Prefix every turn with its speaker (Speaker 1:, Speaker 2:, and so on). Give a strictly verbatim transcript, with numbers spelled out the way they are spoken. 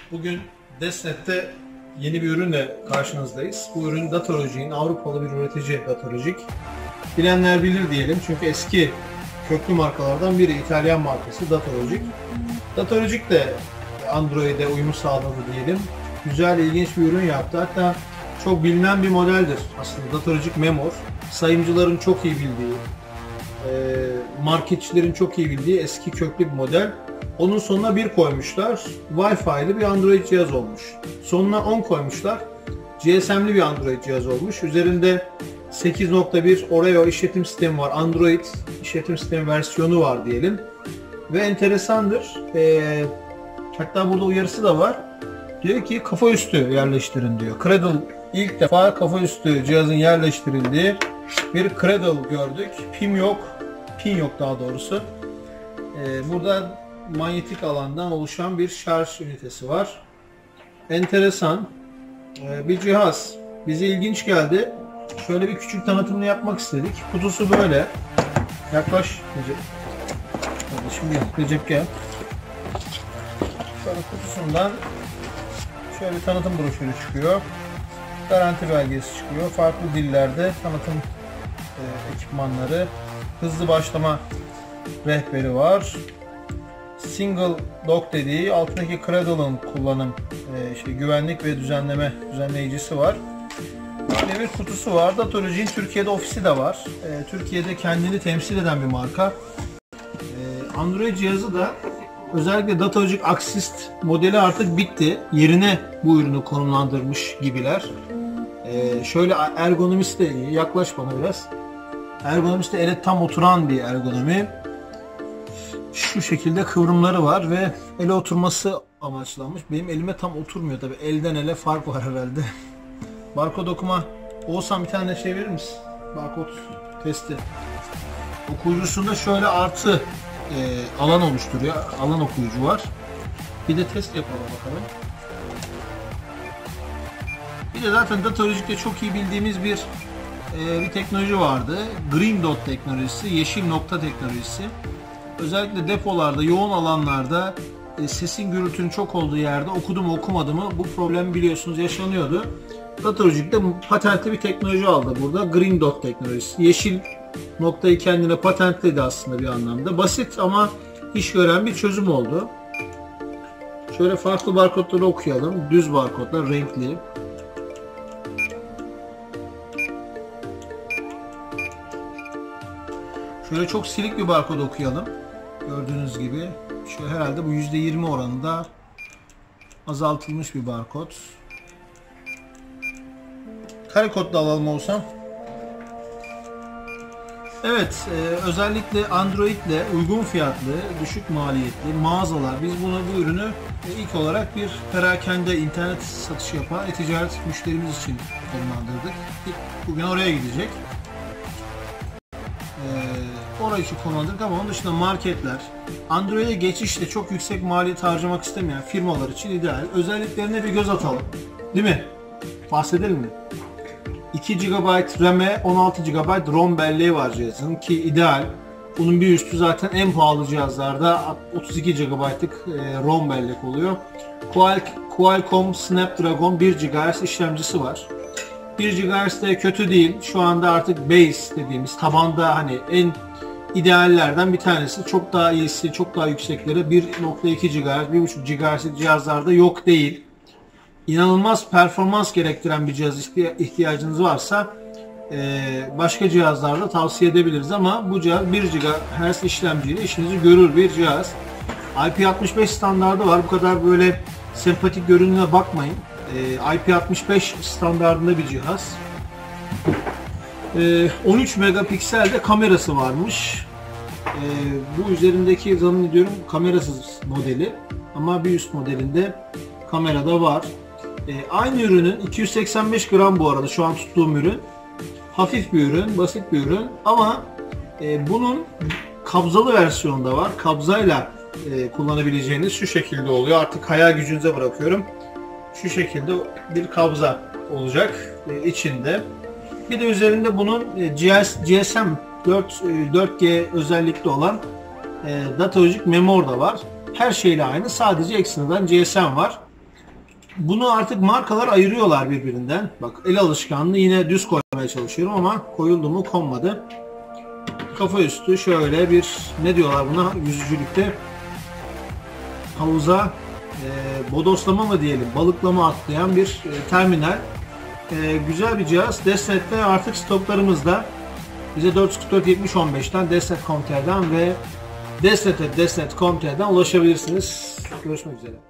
Speaker 1: Bugün Desnet'te yeni bir ürünle karşınızdayız. Bu ürün Datalogic'in, Avrupalı bir üretici Datalogic. Bilenler bilir diyelim çünkü eski köklü markalardan biri, İtalyan markası Datalogic. Datalogic de Android'e uyum sağladı diyelim. Güzel, ilginç bir ürün yaptı. Hatta çok bilinen bir modeldir aslında Datalogic Memor. Sayımcıların çok iyi bildiği, marketçilerin çok iyi bildiği eski köklü bir model. Onun sonuna bir koymuşlar. Wi-Fi'li bir Android cihaz olmuş. Sonuna on koymuşlar. G S M'li bir Android cihaz olmuş. Üzerinde sekiz nokta bir Oreo işletim sistemi var. Android işletim sistemi versiyonu var diyelim. Ve enteresandır. Ee, hatta burada uyarısı da var. Diyor ki kafa üstü yerleştirin diyor. Cradle, ilk defa kafa üstü cihazın yerleştirildiği bir Cradle gördük. Pin yok. Pin yok daha doğrusu. Ee, burada manyetik alandan oluşan bir şarj ünitesi var. Enteresan ee, bir cihaz. Bize ilginç geldi. Şöyle bir küçük tanıtımını yapmak istedik. Kutusu böyle. Yaklaş Recep. Şimdi Recep gel. Şöyle kutusundan şöyle bir tanıtım broşürü çıkıyor. Garanti belgesi çıkıyor. Farklı dillerde tanıtım e, ekipmanları. Hızlı başlama rehberi var. Single dock dediği altındaki Cradle'ın kullanım e, işte güvenlik ve düzenleme düzenleyicisi var. Böyle bir kutusu var. Datalogic'in Türkiye'de ofisi de var. E, Türkiye'de kendini temsil eden bir marka. E, Android cihazı da özellikle Datalogic Axist modeli artık bitti. Yerine bu ürünü konumlandırmış gibiler. E, şöyle ergonomisi de iyi. Yaklaş bana biraz. Ergonomisi de ele tam oturan bir ergonomi. Şu şekilde kıvrımları var ve ele oturması amaçlanmış. Benim elime tam oturmuyor tabi. Elden ele fark var herhalde. Barkod okuma. Oğuzhan bir tane şey verir misin? Barkod testi. Okuyucusunda şöyle artı e, alan oluşturuyor. Alan okuyucu var. Bir de test yapalım bakalım. Bir de zaten Datalogic'te çok iyi bildiğimiz bir e, bir teknoloji vardı. Green Dot teknolojisi, yeşil nokta teknolojisi. Özellikle depolarda, yoğun alanlarda e, sesin gürültünün çok olduğu yerde okudu mu okumadı mı bu problem biliyorsunuz yaşanıyordu. Datalogic'te patentli bir teknoloji aldı burada. Green Dot teknolojisi. Yeşil noktayı kendine patentledi aslında bir anlamda. Basit ama iş gören bir çözüm oldu. Şöyle farklı barkodları okuyalım. Düz barkodlar, renkli. Şöyle çok silik bir barkod okuyalım. Gördüğünüz gibi. Şöyle herhalde bu yüzde yirmi oranında azaltılmış bir barkod. Kare kodla alalım olsam. Evet, e, özellikle Android ile uygun fiyatlı, düşük maliyetli mağazalar, biz bunu bu ürünü e, ilk olarak bir perakende internet satışı yapan e-ticaret müşterimiz için konumlandırdık. Bugün oraya gidecek. Orayı için konumlandırdık ama onun dışında marketler, Android'e geçişte çok yüksek maliyet harcamak istemeyen firmalar için ideal. Özelliklerine bir göz atalım. Değil mi? Bahsedelim mi? iki gigabayt RAM'e on altı gigabayt ROM belleği var cihazın ki ideal. Bunun bir üstü zaten en pahalı cihazlarda otuz iki gigabaytlık ROM bellek oluyor. Qualcomm Snapdragon bir gigahertz işlemcisi var. bir gigahertz de kötü değil. Şu anda artık base dediğimiz tabanda hani en ideallerden bir tanesi. Çok daha iyisi, çok daha yüksekleri bir nokta iki gigahertz, bir buçuk gigahertz cihazlarda yok değil. İnanılmaz performans gerektiren bir cihaz ihtiyacınız varsa başka cihazlarda tavsiye edebiliriz ama bu cihaz bir gigahertz işlemciyle işinizi görür bir cihaz. I P altmış beş standardı var. Bu kadar böyle sempatik görünümüne bakmayın. I P altmış beş standartında bir cihaz. on üç megapiksel de kamerası varmış. Bu üzerindeki zannediyorum kamerasız modeli ama bir üst modelinde kamera da var. Aynı ürünün iki yüz seksen beş gram bu arada şu an tuttuğum ürün. Hafif bir ürün, basit bir ürün ama bunun kabzalı versiyonu da var. Kabzayla kullanabileceğiniz şu şekilde oluyor. Artık hayal gücünüze bırakıyorum. Şu şekilde bir kabza olacak içinde. Bir de üzerinde bunun G S M dört G özellikli olan Datalogic Memor da var. Her şeyle aynı. Sadece ekstradan G S M var. Bunu artık markalar ayırıyorlar birbirinden. Bak, el alışkanlığı yine düz koymaya çalışıyorum ama koyuldu mu konmadı. Kafa üstü şöyle bir, ne diyorlar buna yüzücülükte, havuza e, bodoslama mı diyelim, balıklama atlayan bir e, terminal. E, güzel bir cihaz. Desnet'te artık stoklarımızda. Bize dört yüz kırk dört yetmiş on beşten, desnet nokta com nokta tr'den ve desnet nokta desnet nokta com nokta tr'den ulaşabilirsiniz. Görüşmek üzere.